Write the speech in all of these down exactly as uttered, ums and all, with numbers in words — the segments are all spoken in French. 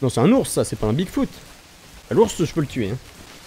Non, c'est un ours, ça, c'est pas un Bigfoot. L'ours, je peux le tuer. Hein.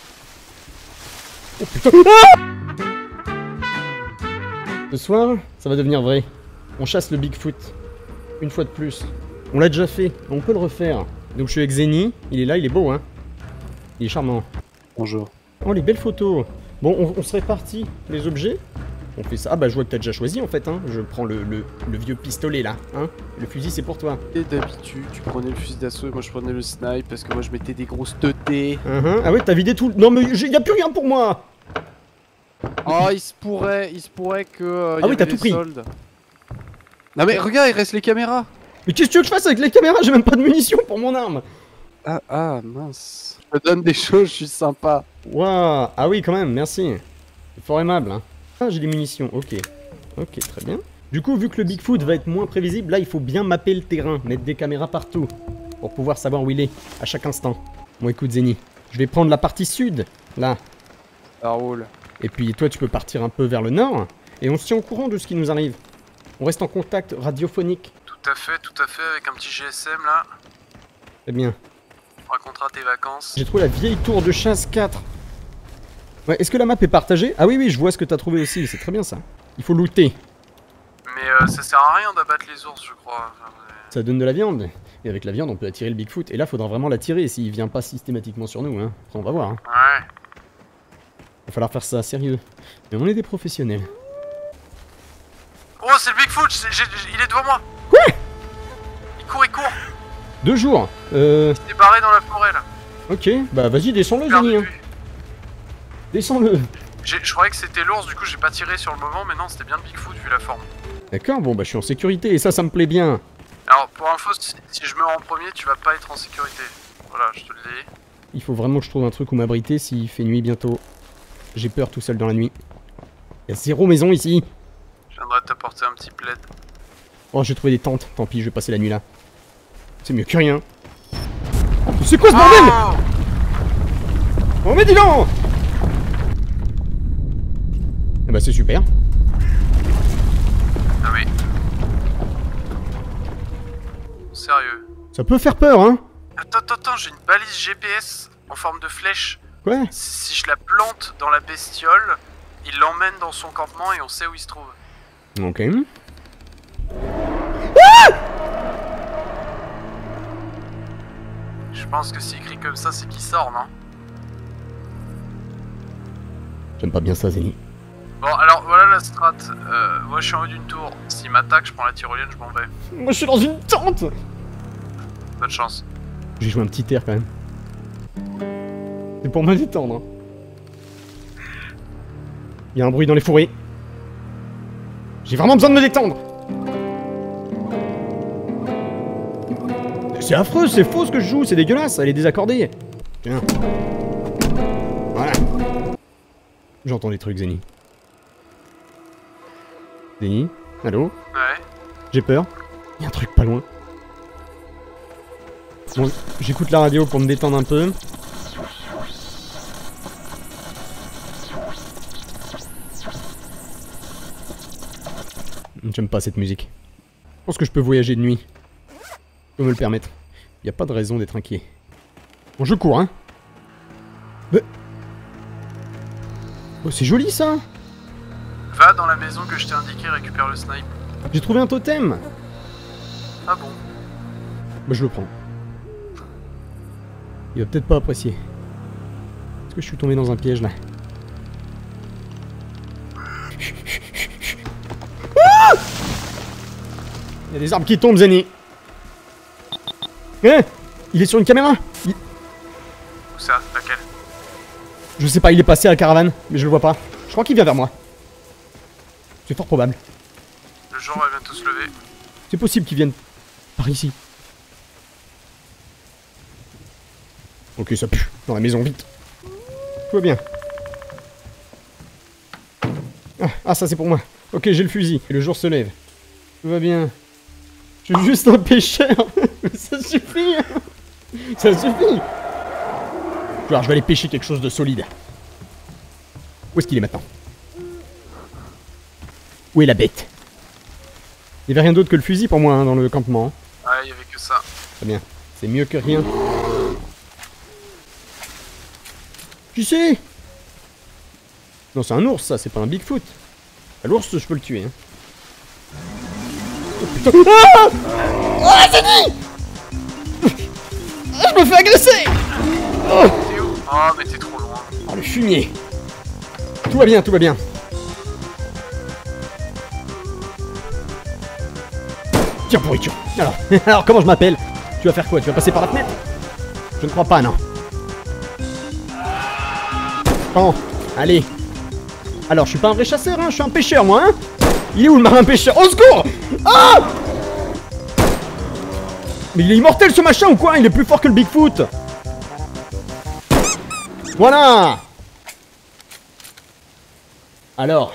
Oh putain. Ah! Ce soir, ça va devenir vrai. On chasse le Bigfoot. Une fois de plus. On l'a déjà fait, on peut le refaire. Donc je suis avec Zeni, il est là, il est beau, hein. Il est charmant. Bonjour. Oh, les belles photos. Bon, on, on se répartit les objets. On fait ça. Ah bah je vois que t'as déjà choisi en fait, hein. Je prends le, le, le vieux pistolet là, hein. Le fusil c'est pour toi. Et d'habitude, tu prenais le fusil d'assaut et moi je prenais le snipe parce que moi je mettais des grosses teutés. Uh -huh. Ah ouais, t'as vidé tout. Non mais y a plus rien pour moi. Oh, il se pourrait, il se pourrait que. Euh, ah oui, t'as tout pris. Soldes. Non mais regarde, il reste les caméras. Mais qu'est-ce que tu veux que je fasse avec les caméras? J'ai même pas de munitions pour mon arme. Ah, ah, mince. Je te donne des choses, je suis sympa. Waouh. Ah oui, quand même, merci. C'est fort aimable, hein. Ah, j'ai des munitions, ok. Ok, très bien. Du coup, vu que le Bigfoot va être moins prévisible, là, il faut bien mapper le terrain, mettre des caméras partout, pour pouvoir savoir où il est, à chaque instant. Bon, écoute, Zeni, je vais prendre la partie sud, là. Ça roule. Et puis, toi, tu peux partir un peu vers le nord, et on se tient au courant de ce qui nous arrive. On reste en contact radiophonique. Tout à fait, tout à fait, avec un petit G S M, là. Très bien. Tu raconteras tes vacances. J'ai trouvé la vieille tour de chasse quatre. Ouais, est-ce que la map est partagée? Ah oui, oui, je vois ce que t'as trouvé aussi, c'est très bien ça. Il faut looter. Mais euh, ça sert à rien d'abattre les ours, je crois. Enfin, ça donne de la viande. Et avec la viande, on peut attirer le Bigfoot. Et là, faudra vraiment l'attirer s'il vient pas systématiquement sur nous, hein. Ça, on va voir. Hein. Ouais. Va falloir faire ça sérieux. Mais on est des professionnels. Oh, c'est le Bigfoot, c'est- j'ai- j'ai- il est devant moi. Quoi? Il court, il court. Deux jours. Euh... Il s'est barré dans la forêt, là. Ok, bah vas-y, descends-le, Perdu Zeni. de Hein. vue. Descends-le. J'ai- Je croyais que c'était l'ours, du coup j'ai pas tiré sur le moment, mais non, c'était bien le Bigfoot vu la forme. D'accord, bon, bah je suis en sécurité, et ça, ça me plaît bien. Alors, pour info, si, si je meurs en premier, tu vas pas être en sécurité. Voilà, je te le dis. Il faut vraiment que je trouve un truc où m'abriter s'il fait nuit bientôt. J'ai peur tout seul dans la nuit. Il y a zéro maison ici. Je viendrai t'apporter un petit plaid. Oh, j'ai trouvé des tentes. Tant pis, je vais passer la nuit là. C'est mieux que rien. C'est quoi ce bordel? Oh, Oh, mais dis donc! Eh bah, c'est super. ah oui. Sérieux. Ça peut faire peur, hein? Attends, attends, attends, j'ai une balise G P S en forme de flèche. Quoi? Si je la plante dans la bestiole, il l'emmène dans son campement et on sait où il se trouve. Ok. Je pense que s'il crie comme ça, c'est qu'il sort, non? J'aime pas bien ça, Zeni. Bon, alors voilà la strat. Euh, moi je suis en haut d'une tour. S'il m'attaque, je prends la tyrolienne, je m'en vais. Moi, je suis dans une tente! Bonne chance. J'ai joué un petit air quand même. C'est pour me détendre. Il y a un bruit dans les fourrés. J'ai vraiment besoin de me détendre. C'est affreux, c'est faux ce que je joue, c'est dégueulasse, elle est désaccordée. Tiens. Voilà. J'entends des trucs, Zeni. Zeni? Allô? Ouais. J'ai peur. Il y a un truc pas loin. Bon, j'écoute la radio pour me détendre un peu. J'aime pas cette musique. Je pense que je peux voyager de nuit. Je peux me le permettre. Y a pas de raison d'être inquiet. Bon, je cours, hein. Mais... Oh, c'est joli, ça. Va dans la maison que je t'ai indiqué, récupère le snipe. J'ai trouvé un totem. Ah bon? Bah, je le prends. Il va peut-être pas apprécier. Est-ce que je suis tombé dans un piège, là? Ah! Il y a des arbres qui tombent, Zeni. Eh, il est sur une caméra. Il... Où ça? Laquelle? Je sais pas, il est passé à la caravane, mais je le vois pas. Je crois qu'il vient vers moi. C'est fort probable. Le jour va bientôt se lever. C'est possible qu'il vienne par ici. Ok, ça pue. Dans la maison, vite. Tout va bien. Ah, ah ça c'est pour moi. Ok, j'ai le fusil. Et le jour se lève. Tout va bien. Je suis juste un pêcheur. Ça suffit. Ça suffit. Alors, je vais aller pêcher quelque chose de solide. Où est-ce qu'il est maintenant? Où est la bête? Il n'y avait rien d'autre que le fusil pour moi hein, dans le campement. Ouais, il y avait que ça. Très bien. C'est mieux que rien. Qui c'est? Non, c'est un ours, ça, c'est pas un Bigfoot. L'ours, je peux le tuer. Hein. Oh putain. Ah, ah c'est dit. Je me fais agresser. Oh. T'es où? Oh, mais t'es trop loin. Oh, le fumier. Tout va bien, tout va bien. Tiens, pourriture. Alors, alors comment je m'appelle? Tu vas faire quoi? Tu vas passer par la fenêtre? Je ne crois pas, non. Bon, allez. Alors, je suis pas un vrai chasseur, hein, je suis un pêcheur, moi, hein. Il est où le marin pêcheur? Au secours! Ah! Mais il est immortel, ce machin, ou quoi? Il est plus fort que le Bigfoot. Voilà. Alors.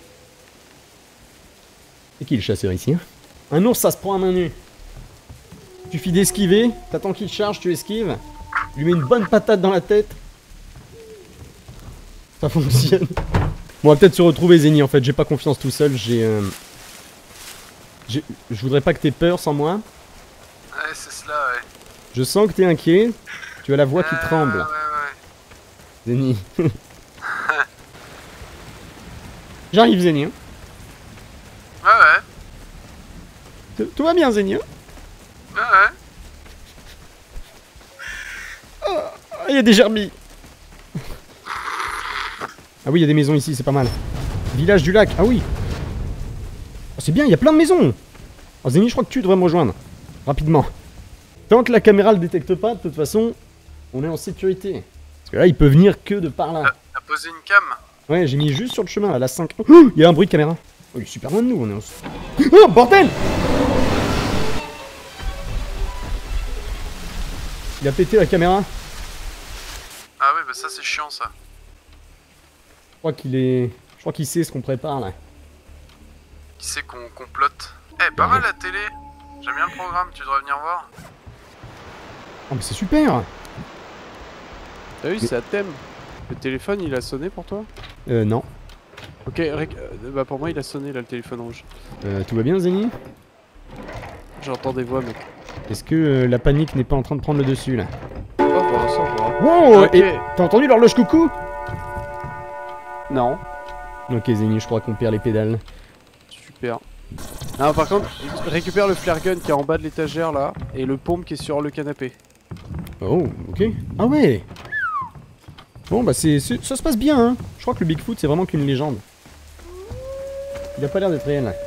C'est qui le chasseur ici, hein? Un ours, ça se prend à main nue. Il suffit d'esquiver, t'attends qu'il charge, tu esquives. Tu lui mets une bonne patate dans la tête. Ça fonctionne. Bon, on va peut-être se retrouver, Zeni, en fait. J'ai pas confiance tout seul, j'ai... Euh... Je voudrais pas que t'aies peur sans moi. Ouais, c'est cela, ouais. Je sens que t'es inquiet. Tu as la voix qui Euh, tremble. Ouais, ouais, Zeni. J'arrive, Zeni. Hein. ouais. Ouais, ouais. Tout- Tout va bien, Zeni. Hein. Ouais, ouais. Ah, il y a des gerbilles. Ah oui, il y a des maisons ici, c'est pas mal. Village du lac, ah oui. Oh, c'est bien, il y a plein de maisons. Oh, Zeni, je crois que tu devrais me rejoindre. Rapidement. Tant que la caméra le détecte pas, de toute façon, on est en sécurité. Parce que là, il peut venir que de par là. T'as t'as posé une cam? Ouais, j'ai mis juste sur le chemin, à la cinq. Oh, il y a un bruit de caméra. Oh, il est super loin de nous, on est en... Oh, bordel! Il a pété la caméra. Ah ouais, bah ça c'est chiant ça. Je crois qu'il est... Je crois qu'il sait ce qu'on prépare, là. Qui c'est qu'on complote? Eh, pas mal la télé. J'aime bien le programme, tu devrais venir voir. Oh, mais c'est super! T'as vu, c'est à thème. Le téléphone, il a sonné pour toi? Euh, non. Ok, rec- euh, bah pour moi, il a sonné là, le téléphone rouge. Euh, tout va bien, Zeni? J'entends des voix, mec. Est-ce que euh, la panique n'est pas en train de prendre le dessus, là? Oh, bah, ça va. Wow! Ok. Et t'as entendu l'horloge coucou? Non. Ok, Zeni, je crois qu'on perd les pédales. Super. Non, par contre, récupère le flare gun qui est en bas de l'étagère là, et le pompe qui est sur le canapé. Oh, ok. Ah ouais! Bon, bah, c'est, c'est- ça se passe bien, hein. Je crois que le Bigfoot, c'est vraiment qu'une légende. Il a pas l'air d'être réel, là.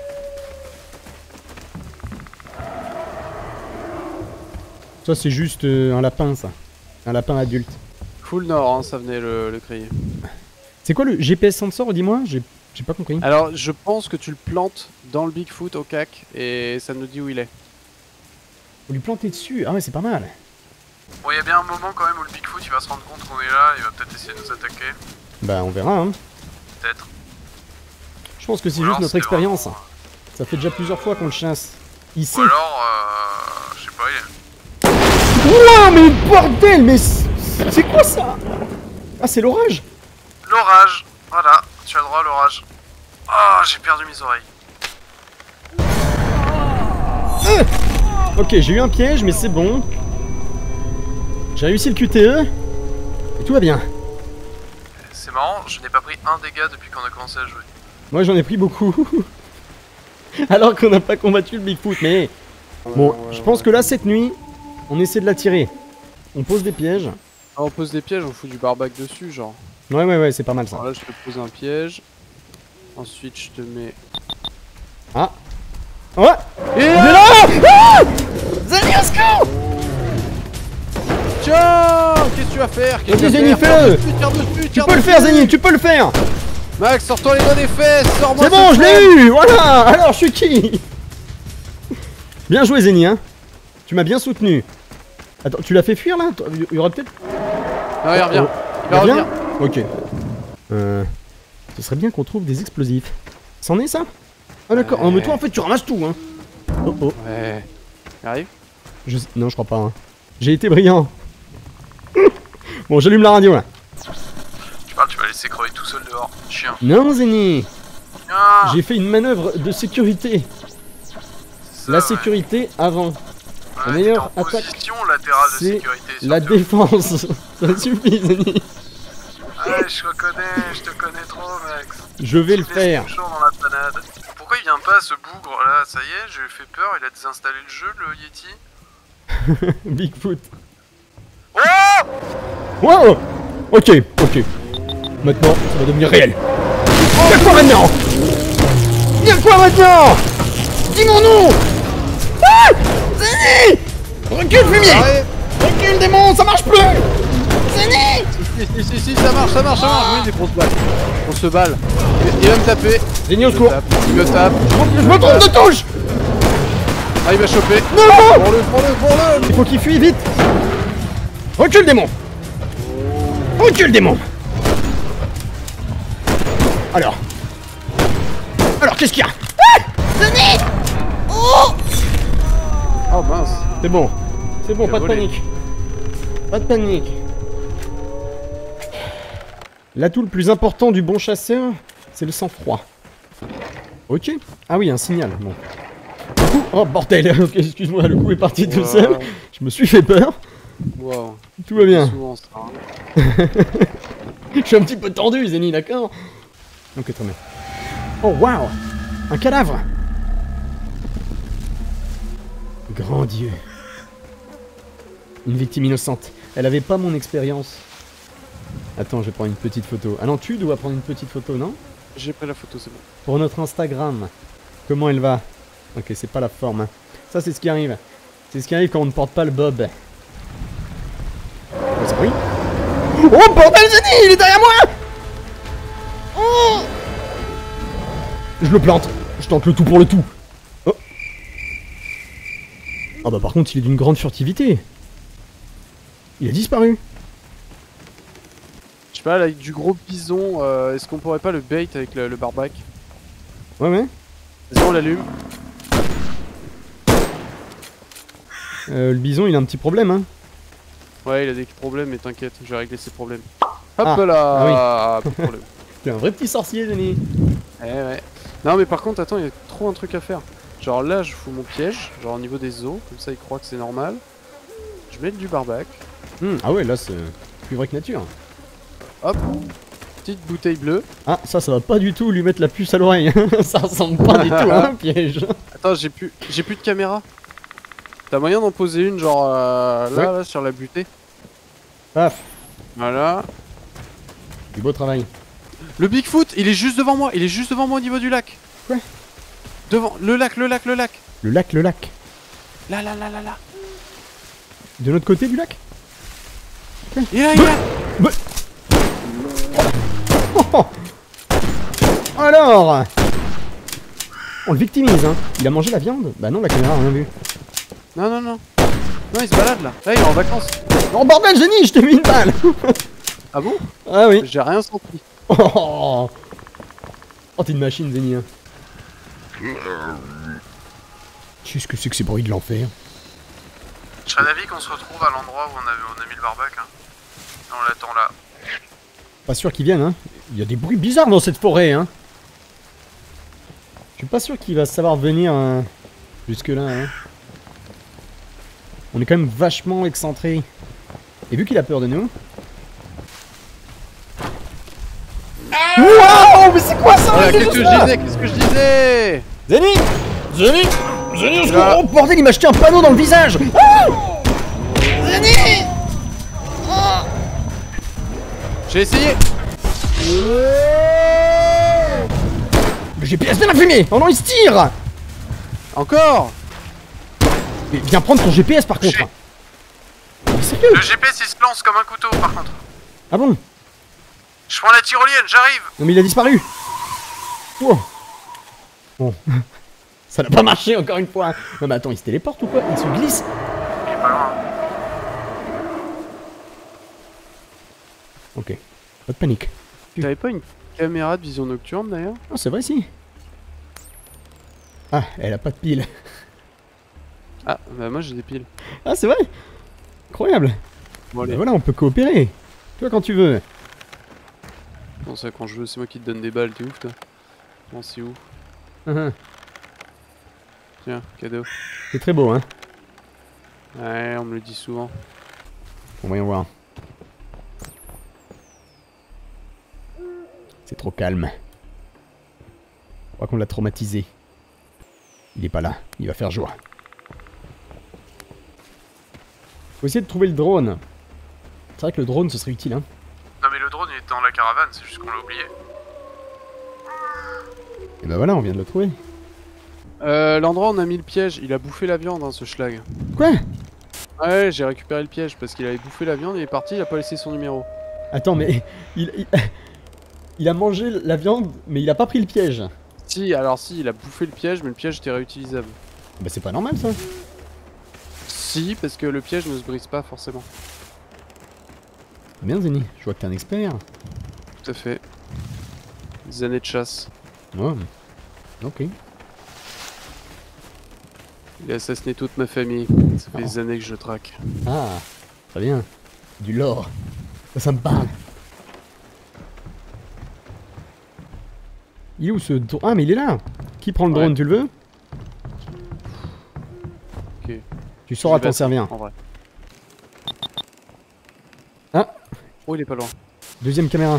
Ça, c'est juste euh, un lapin, ça. Un lapin adulte. Full nord, hein, ça venait le, le crier. C'est quoi le G P S sensor, dis-moi? J'ai j'ai pas compris. Alors, je pense que tu le plantes dans le Bigfoot au cac, et ça nous dit où il est. Faut lui planter dessus. Ah ouais, c'est pas mal. Bon, il y a bien un moment quand même où le Bigfoot il va se rendre compte qu'on est là, il va peut-être essayer de nous attaquer. Bah, on verra, hein. Peut-être. Je pense que c'est Ou juste alors, notre c'était expérience. vraiment- Ça fait déjà plusieurs fois qu'on le chasse. Il sait. Ou alors, euh, je sais pas, il Ouah, mais bordel, mais c'est c'est quoi ça? Ah, c'est l'orage. L'orage, voilà, tu as droit à l'orage. Ah, j'ai perdu mes oreilles. Euh ok, j'ai eu un piège, mais c'est bon. J'ai réussi le Q T E. Et tout va bien. C'est marrant, je n'ai pas pris un dégât depuis qu'on a commencé à jouer. Moi, j'en ai pris beaucoup. Alors qu'on n'a pas combattu le Bigfoot, mais... Bon, je pense que là, cette nuit, on essaie de l'attirer. On pose des pièges. Ah, on pose des pièges, on fout du barbac dessus, genre. Ouais, ouais, ouais, c'est pas mal ça. Alors là, je te pose un piège. Ensuite, je te mets. Ah. Ouais. Et Il est là. Ah Zeni, au secours. tiens, qu'est-ce que tu vas faire? Qu'est-ce que Vas-y, tu Zeni, vas faire? fais-le. Tire dessus, tire dessus, Tu tire peux le dessus. faire, Zeni, tu peux le faire. Max, sors-toi les doigts des fesses, sors-moi. C'est ce bon, je flemme. l'ai eu. Voilà. Alors, je suis qui? Bien joué, Zeni, hein. Tu m'as bien soutenu. Attends, tu l'as fait fuir, là? Il y aurait peut-être... Non, il revient. Oh. Il va Il revient. revenir. Ok. Euh... Ce serait bien qu'on trouve des explosifs. C'en est, ça? Ah, d'accord. Ouais. Oh, mais toi, en fait, tu ramasses tout, hein. Oh, oh. Ouais. Il arrive? Je... Non, je crois pas, hein. J'ai été brillant. Bon, j'allume la radio, là. Tu parles, tu vas laisser crever tout seul dehors. Chien. Non, Zeni. Ah, J'ai fait une manœuvre de sécurité. c'est ça, La ouais. sécurité avant. Ouais, La Ouais, meilleure t'es en attaque, position latérale de c'est sécurité. sur la le- défense. Ça suffit, Zeni. Ouais, je reconnais, je te connais trop, mec. Je vais le Tu me laisses faire. toujours dans la panade. Pourquoi il vient pas ce bougre là? Ça y est, j'ai fait peur, il a désinstallé le jeu, le Yeti. Bigfoot. Oh! Wow. Ok, ok. Maintenant, ça va devenir réel. Y'a quoi maintenant? Y'a quoi maintenant? Dis mon nom. Ah, Zeni. Recule, fumier. Arrête. Recule, démon, ça marche plus. Zeni. Si, si, si, si, ça marche, ça marche, ça marche. Oui, des grosses balles. On se balle. Il, il va me taper. Zeni, au Il me secours. tape. Il me tape. Je me trompe de touche. Ah, il m'a chopé. Non. Pour le, pour le, pour le. Il faut qu'il fuit vite. Recule, démon. Recule, démon. Alors. Alors, qu'est-ce qu'il y a? Oh mince. C'est bon. C'est bon, Il a pas de volé. panique. Pas de panique. L'atout le plus important du bon chasseur, c'est le sang-froid. Ok. Ah oui, un signal. Bon. Du coup, oh bordel. Ok, excuse-moi, le coup est parti tout Wow. seul. Je me suis fait peur. Wow. Tout va bien. Souvent, ça, hein. Je suis un petit peu tendu, Zeni, d'accord? Ok, très bien. Oh, waouh! Un cadavre! Grand Dieu. Une victime innocente. Elle avait pas mon expérience. Attends, je vais prendre une petite photo. Ah non, tu dois prendre une petite photo, non? J'ai pris la photo, c'est bon. Pour notre Instagram. Comment elle va? Ok, c'est pas la forme. hein. Ça, c'est ce qui arrive. C'est ce qui arrive quand on ne porte pas le bob. Oh, c'est- oui. Oh, bordel, Zeni, il est derrière moi! Oh! Je le plante. Je tente le tout pour le tout. Oh. Ah bah par contre, il est d'une grande furtivité. Il a disparu. Je sais pas, là, avec du gros bison, euh, est-ce qu'on pourrait pas le bait avec le, le barbac? Ouais, ouais. Vas-y, on l'allume. Euh, le bison, il a un petit problème, hein. Ouais, il a des problèmes, mais t'inquiète, je vais régler ses problèmes. Hop Ah, là, pas de problème. Tu es un vrai petit sorcier, Zeni. Eh ouais. Non, mais par contre, attends, il y a trop un truc à faire. Genre là, je fous mon piège, genre au niveau des os, comme ça il croit que c'est normal. Je mets du barbac. Hmm, ah ouais, là, c'est plus vrai que nature. Hop, petite bouteille bleue. Ah, ça, ça va pas du tout lui mettre la puce à l'oreille. Ça ressemble pas du tout à un piège. Attends, j'ai plus, j'ai plus de caméra. T'as moyen d'en poser une, genre euh, là, Ouais. là, sur la butée. Paf, Voilà. du beau travail. Le Bigfoot, il est juste devant moi, il est juste devant moi au niveau du lac. Quoi? Devant, le lac, le lac, le lac. Le lac, le lac. Là, là, là, là, là. De l'autre côté du lac? Il est là, il est là. Oh, oh. Alors, on le victimise, hein. Il a mangé la viande? Bah non, la caméra a rien vu. Non, non, non. Non, il se balade là. Là, il est en vacances. Oh bordel, génie, je t'ai mis une balle. Ah bon? Ah oui. J'ai rien senti. Oh, oh t'es une machine, Zeni. Hein. Qu'est-ce que c'est que ces bruits de l'enfer? Je serais d'avis qu'on se retrouve à l'endroit où on a, on a mis le barbac. Hein. Et on l'attend là. Pas sûr qu'ils viennent, hein. Il y a des bruits bizarres dans cette forêt, hein. Je suis pas sûr qu'il va savoir venir hein, jusque là, hein. On est quand même vachement excentré. Et vu qu'il a peur de nous... Waouh, mais c'est quoi ça? Voilà, il est qu'est-ce que juste je là. disais? Qu'est-ce que je disais? Zeni Zeni Zeni, au secours. Là. Oh bordel, il m'a jeté un panneau dans le visage. Ah Zeni. J'ai essayé. Le G P S de la fumée. Oh non, il se tire. Encore. Mais viens prendre ton G P S par contre. J'ai- Mais sérieux? Le G P S il se lance comme un couteau par contre. Ah bon? Je prends la tyrolienne, j'arrive. Non mais il a disparu. Oh. Bon. Ça n'a pas marché encore une fois. Non mais attends, il se téléporte ou quoi? Il se glisse. Il est pas loin. Ok. Pas de panique. T'avais pas une caméra de vision nocturne d'ailleurs? Oh c'est vrai si. Ah, elle a pas de pile. Ah, bah moi j'ai des piles. Ah c'est vrai. Incroyable. Bon, Bah allez. voilà, on peut coopérer. Toi quand tu veux. Bon, ça, quand je veux, c'est moi qui te donne des balles, t'es ouf toi. Bon, c'est où? Uhum. Tiens, cadeau. C'est très beau hein. Ouais, on me le dit souvent. Bon, voyons voir. C'est trop calme. Je crois qu'on l'a traumatisé. Il est pas là, il va faire jour. Faut essayer de trouver le drone. C'est vrai que le drone ce serait utile, hein. Non mais le drone il était dans la caravane, c'est juste qu'on l'a oublié. Et bah voilà, on vient de le trouver. Euh, l'endroit où on a mis le piège, il a bouffé la viande, hein, ce schlag. Quoi? Ouais, j'ai récupéré le piège parce qu'il avait bouffé la viande, il est parti, il a pas laissé son numéro. Attends, mais il, il, il a mangé la viande, mais il a pas pris le piège. Si, alors si, il a bouffé le piège, mais le piège était réutilisable. Bah c'est pas normal ça. Si, parce que le piège ne se brise pas forcément. Bien Zeni, je vois que t'es un expert. Tout à fait. Des années de chasse. Ouais. Ok. Il a assassiné toute ma famille. Ça fait des années que je le traque. Ah, très bien. Du lore. Ça, ça me parle. Il est où ce drone? Ah mais il est là. Qui prend le drone, Ouais. tu le veux? Ok. Tu sauras Je vais t'en servir. En vrai. Ah, Oh, il est pas loin. deuxième caméra.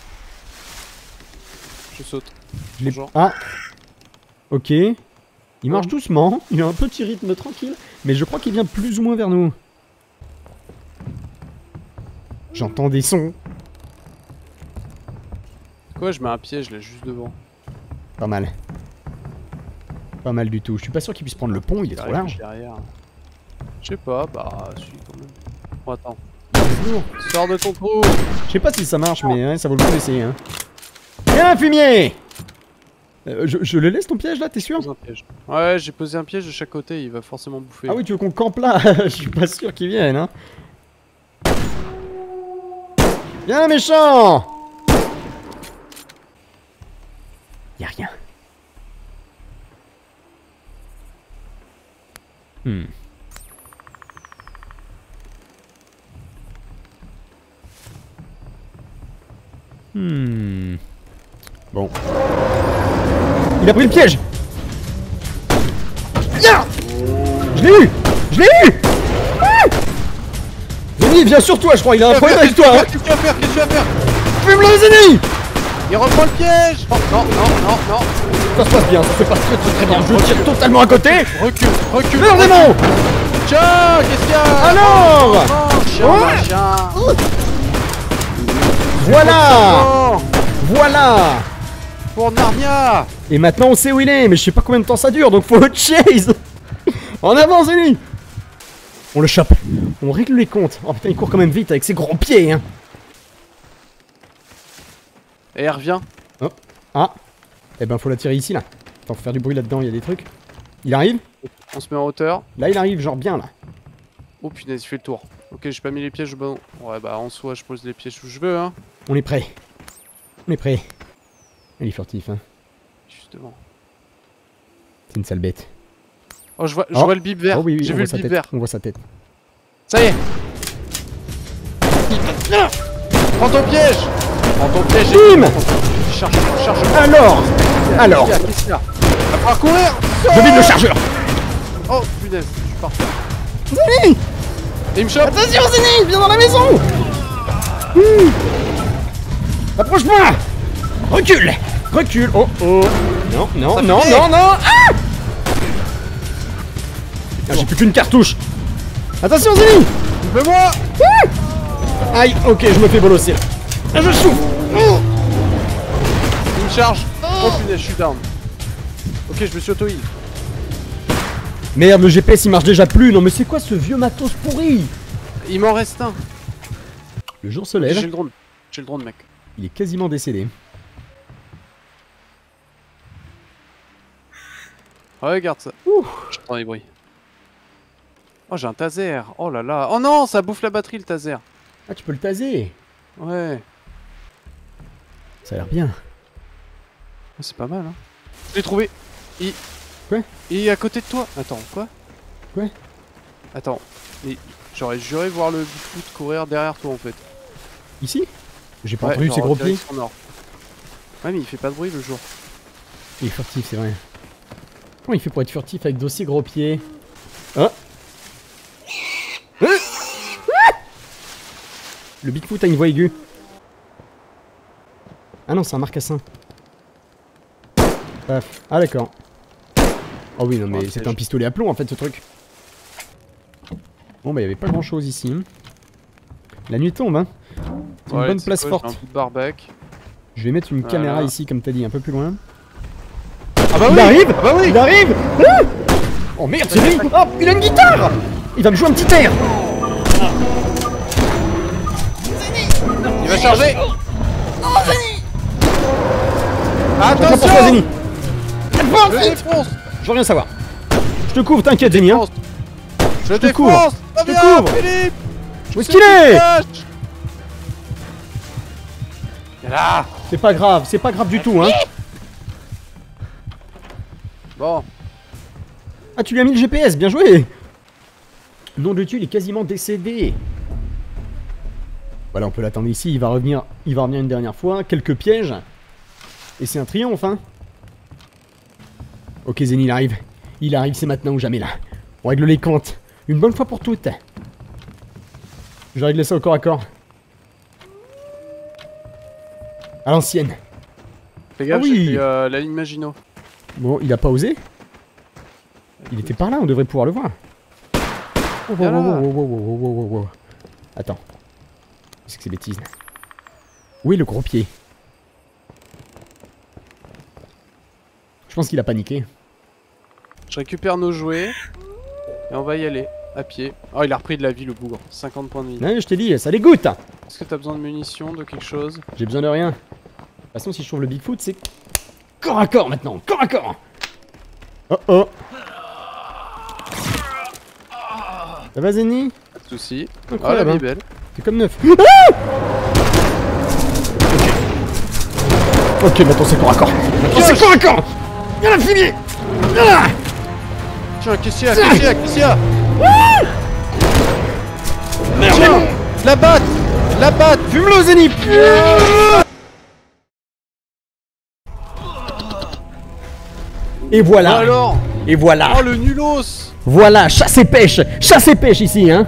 Je saute. Je l'ai... Bonjour. Ah. Ok. Il marche Oh. doucement, il a un petit rythme tranquille, mais je crois qu'il vient plus ou moins vers nous. J'entends des sons. Quoi, je mets un piège là juste devant. Pas mal. Pas mal du tout. Je suis pas sûr qu'il puisse prendre le pont, il est trop Arrive large. derrière. Je sais pas, bah, si quand même. Bon, attends. Bonjour. Sors de ton trou. Je sais pas si ça marche, mais ouais, ça vaut le coup d'essayer. Hein. Viens, fumier euh, je, je le laisse ton piège là, t'es sûr? Pose un piège. Ouais, j'ai posé un piège de chaque côté, il va forcément bouffer. Ah oui, tu veux qu'on campe là? Je suis pas sûr qu'il vienne. Hein. Viens, méchant! Y'a rien. Hmm. Hmm. Bon. Il a pris le piège! Viens! Je l'ai eu! Je l'ai eu! Ah! Zeni, viens sur toi, je crois, il a un problème avec toi! Hein. Qu'est-ce que tu vas faire? Qu'est-ce que tu vas faire? Fume-le, Zeni! Il reprend le piège. Oh, non, non, non, non. Ça se passe bien, ça se passe très très très bien. Je tire totalement à côté! Recule, recule. Meurs démon! Tiens, qu'est-ce qu'il y a? Alors! Oh, chien, Ouais. machin. Voilà! Oh, Voilà! pour Narnia. Et maintenant on sait où il est, mais je sais pas combien de temps ça dure, donc faut le chase! En avant, Zeni! On le chope. On règle les comptes. Oh putain, il court quand même vite avec ses gros pieds, hein. Et elle revient. Ah! Eh ben, faut la tirer ici, là. Attends, faut faire du bruit là-dedans, il y a des trucs. Il arrive? On se met en hauteur. Là, il arrive, genre bien, là. Oh punaise, il fait le tour. Ok, j'ai pas mis les pièges au bon. Ouais, bah en soi, je pose les pièges où je veux, hein. On est prêt. On est prêt. Il est furtif, hein. Justement. C'est une sale bête. Oh, je vois, je Oh. vois le bip vert. Oh oui, oui, J'ai on vu voit le sa bip tête. vert. On voit sa tête. Ça y est. Prends ton piège. Prends ton piège. Bim! Charge, charge. Alors! Alors! Qu'est-ce qu'il y a? Qu'est-ce qu'il y a? Va falloir courir. Je vide le chargeur! Oh punaise, je suis parti. Zeni! Et il me chope. Attention, Zeni! Viens dans la maison! Mmh. Approche-moi! Recule! Recule! Oh oh! Non, non, Ça non, fait- non, non! Ah! Ah, j'ai plus qu'une cartouche! Attention, Zeni! Fais-moi. Aïe, ok, je me fais bolosser là. Là, je souffre! Oh. Il me charge. Oh punaise, je suis down. Ok, je me suis auto-heal. Merde, le G P S il marche déjà plus! Non, mais c'est quoi ce vieux matos pourri? Il m'en reste un. Le jour se J'ai lève, le drone. J'ai le drone, mec. il est quasiment décédé. Regarde ça. Ouh. J'entends les bruits. Oh, j'ai un taser. Oh là là. Oh non, ça bouffe la batterie, le taser. Ah, tu peux le taser! Ouais. Ça a l'air bien. Oh, c'est pas mal, hein. Je l'ai trouvé. Il... Quoi? Il est à côté de toi. Attends, quoi? Quoi? Attends. Et j'aurais juré voir le Bigfoot courir derrière toi, en fait. Ici? J'ai pas Ouais, entendu genre ses gros pieds. direction nord. Ouais, mais il fait pas de bruit le jour. Il est furtif, c'est vrai. Comment il fait pour être furtif avec d'aussi gros pieds? Oh! Le Bigfoot a une voix aiguë. Ah non, c'est un marcassin. Paf. Ah d'accord. Oh oui, non mais Oh, c'est piège. un pistolet à plomb en fait ce truc. Bon bah il y avait pas grand chose ici. Hein. La nuit tombe hein. C'est une Ouais, bonne tu sais place quoi, forte. j'ai un bout de barbac. Je vais mettre une Voilà. caméra ici comme t'as dit, un peu plus loin. Ah bah Il oui arrive Ah bah oui Il arrive ah Oh merde, c'est lui Oh, il a une guitare Il va me jouer un petit air. Il va charger. Attends pour toi, Attention. Zeni. Je défonce. Je veux rien savoir. Je te couvre, t'inquiète, Zeni. Hein. Je te défonce. couvre. Ah, Je te viens, couvre. Philippe. Où est-ce qu'il est Il est là. C'est pas grave, c'est pas grave du tout, hein. Bon. Ah, tu lui as mis le G P S, bien joué. Nom de Dieu, il est quasiment décédé. Voilà, on peut l'attendre ici, il va revenir, il va revenir une dernière fois, quelques pièges. Et c'est un triomphe, hein. Ok, Zeni, il arrive. Il arrive, c'est maintenant ou jamais, là. On règle les comptes. Une bonne fois pour toutes. Je vais régler ça au corps à corps. À l'ancienne. Fais gaffe, Ah oui. j'ai fait, euh, la ligne Maginot. Bon, il a pas osé. Il était par là, on devrait pouvoir le voir. Oh, wow, Viens wow, là. wow, wow, wow, wow, wow, wow, wow. Attends. Qu'est-ce que c'est bêtise? Où est le gros pied? Je pense qu'il a paniqué. Je récupère nos jouets. Et on va y aller. À pied. Oh, il a repris de la vie, le bougre. cinquante points de vie. Ouais, je t'ai dit, ça dégoûte. Est-ce que t'as besoin de munitions, de quelque chose? J'ai besoin de rien. De toute façon, si je trouve le Bigfoot, c'est corps à corps maintenant. Corps à corps. Oh oh. Ça va, Zeni? Pas de soucis. Oh, la Incroyable, vie hein. est belle. C'est comme neuf. Ah ok, maintenant c'est corps à corps. Maintenant c'est corps à corps. Y'a la fumée. Ah Tiens, qu'est-ce qu'il y a? Qu'est-ce qu'il y a? Qu'est-ce qu'il y a? Merde. Tiens, la batte! La batte! Fume-le, Zeni. Et voilà. Alors! Et voilà. Oh, le nulos! Voilà, chasse et pêche. Chasse et pêche ici, hein.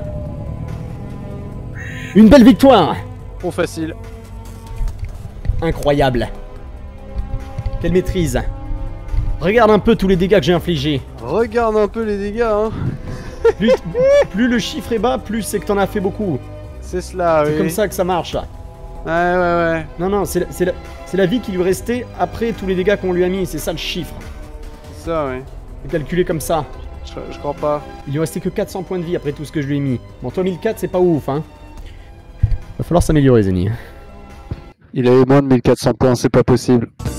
Une belle victoire. Trop facile. Incroyable. Quelle maîtrise. Regarde un peu tous les dégâts que j'ai infligés. Regarde un peu les dégâts, hein. Plus, plus le chiffre est bas, plus c'est que t'en as fait beaucoup. C'est cela, oui. C'est comme ça que ça marche. Ouais, ouais, ouais. Non, non, c'est la, c'est la, c'est la vie qui lui restait après tous les dégâts qu'on lui a mis. C'est ça le chiffre. C'est ça, ouais. C'est calculé comme ça. Je, je crois pas. Il lui restait que quatre cents points de vie après tout ce que je lui ai mis. Bon, toi mille quatre, c'est pas ouf, hein. Va falloir s'améliorer, Zeni. Il avait moins de mille quatre cents points, c'est pas possible.